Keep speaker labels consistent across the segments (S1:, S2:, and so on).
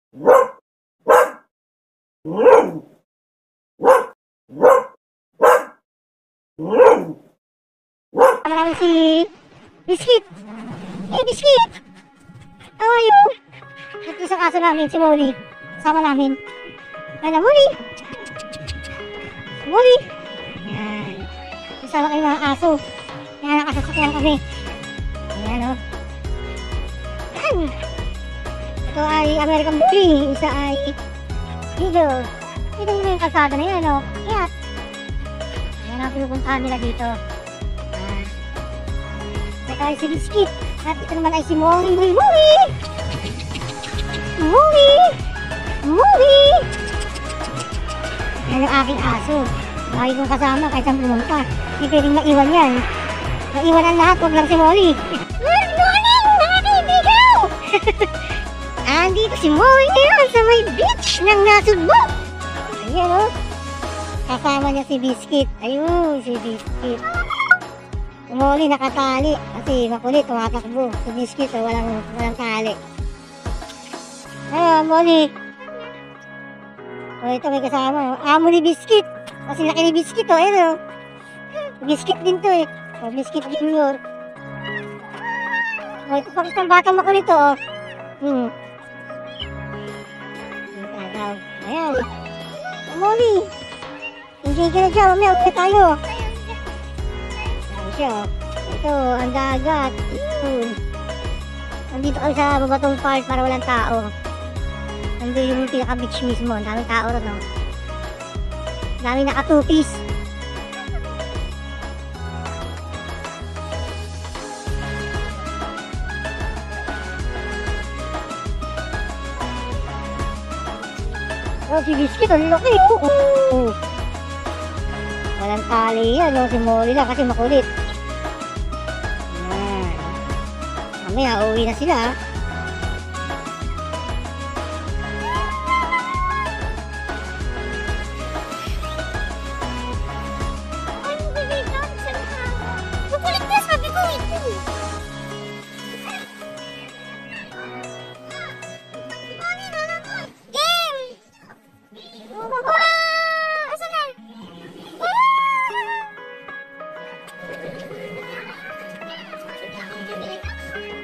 S1: Marami si Biscuit. Hey, Biscuit! How are you? At isang aso namin, si Molly. Sama namin. Ano, Molly? Molly! Yan. Isama kayo mga aso. Yan, nakasasakyan kami. Ayan, o. Yan. Ito ay American Bully. Isa ay Eagle. Ito yung kalsada na yan, o. Ayan. Ayan ang pinupuntahan nila dito. Ito ay si Biscuit. At ito naman ay si Molly. Molly! Molly! Molly! Yan yung aking aso. Lagi kong kasama kahit saan pumunta. Hindi pwedeng maiwan yan. Maiwan ang lahat, huwag lang si Molly. Good morning, mga kaibigan! Andito si Molly ngayon sa may beach ng Nasugbo. Ayan, o. Kasama niya si Biscuit. Ayun, si Biscuit. Si Molly nakatali kasi makulit, tumatakbo. Si Biscuit, so walang tali. Ayun, Molly. O, ito may kasama. Amo ni Biscuit. Kasi laki ni Biscuit, o. Ayun, o. Biscuit din to, eh. O, Biscuit Junior. O, ito pa isang bata makulit, o. Ayan. Molly. Enjoy ka na dyan. Mamaya, ulit tayo. Ayan siya, o. Ito, ang dagat. Nandito kami sa Babatong Park para walang tao. Nandito yung pinaka-beach mismo. Ang daming tao ron, o. Ang daming naka-two-piece. Oh, si Biscuit, ang laki. Walang tali yan, no? Si Molly lang kasi makulit. Ayan. Mamaya, uuwi na sila.
S2: Makulit na, sabi ko ito.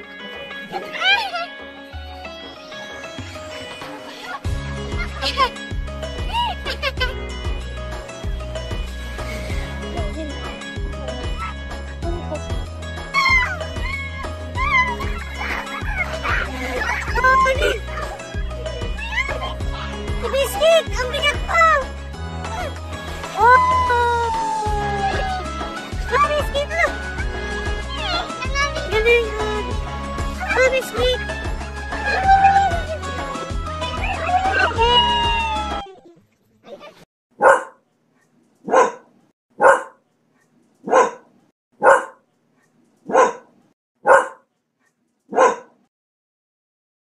S2: Game!